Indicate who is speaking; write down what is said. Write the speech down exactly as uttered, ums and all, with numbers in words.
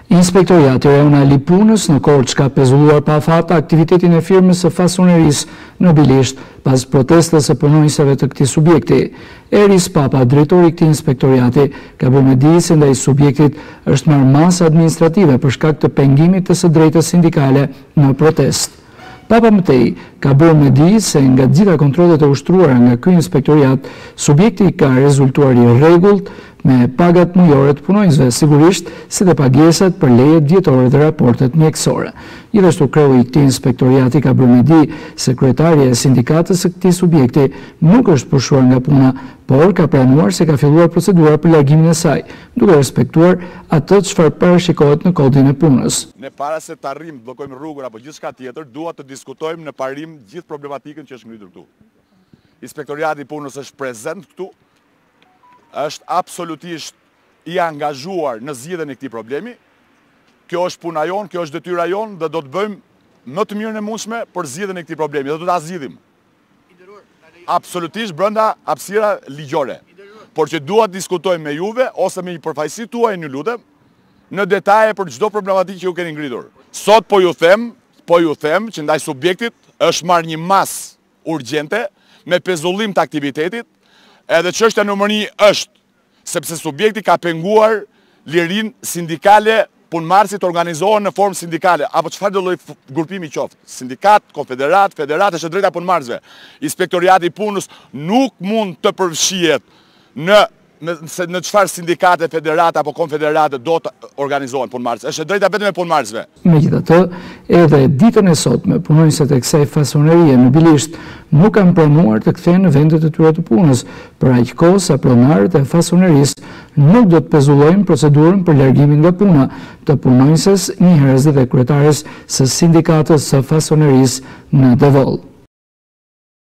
Speaker 1: Inspektoriati Rajonal i Punës në Korçë ka pezulluar pa fat aktivitetin e firmës së fasonerisë në Bilisht pas protestës së punonjësve të këtij subjekti. Eris Papa, drejtori i këtij inspektoriati, ka bërë me dije se ndaj subjektit është marrë masë administrative për shkak të pengimit të së drejtës sindikale në protestë. Papa mëtej ka bërë me dije se nga gjitha kontrollet e ushtruara nga ky inspektoriat, subjekti ka rezultuar i rregullt me pagat mujore të punonjësve, sigurisht si dhe pagesat për lejet djetore dhe raportet mjekësore. Gjithashtu kreu i këtij inspektoriati ka bërë me dije se kryetaria e sindikatës së këtij subjekti nuk është pushuar nga puna, por ka pranuar se ka filluar procedura për largimin e saj, duke respektuar atë çfarë parashikohet në kodin e punës.
Speaker 2: Ne para se të arrijmë të bllokojmë rrugën apo gjithçka tjetër, dua të diskutojmë në parim gjithë problematikën që është ngritur këtu. Inspektoriati i punës është prezent këtu, është absolutisht i angazhuar në zgjidhjen e këtij problemi. Kjo është puna jonë, kjo është detyra jonë dhe do të bëjmë më të mirën e mundshme për zgjidhjen e këtij problemi dhe do ta zgjidhim. Absolutisht brenda hapësira ligjore. Por që dua të diskutojmë me juve ose me një përfaqësi tuaj, ju lutem, në detaje për çdo problematikë që ju keni ngritur. Sot po ju them, po ju them që ndaj subjektit është marrë një masë urgjente me pezullim të aktivitetit. Edhe çështja numër një është sepse subjekti ka penguar lirinë sindikale, punëmarrësit organizohen në formë sindikale, apo çfarë do lloj grupimi qoftë, sindikat, konfederat, federat, është drejta punëmarrësve. Inspektoriati i punës nuk mund të përfshihet në në çfarë sindikate, federate apo konfederate do të organizohen punëmarrësit. Është drejta vetëm e punëmarrësve.
Speaker 1: Megjithatë, edhe ditën e sotme punonjësit e kësaj fasonerie në Bilisht nuk kanë pranuar të kthehen në vendet e tyre të punës, për aq kohë sa pronarët e fasonerisë nuk do të pezullojnë procedurën për largimin nga puna të punonjëses, njëherëse dhe kryetares së sindikatës së fasonerisë në Devoll.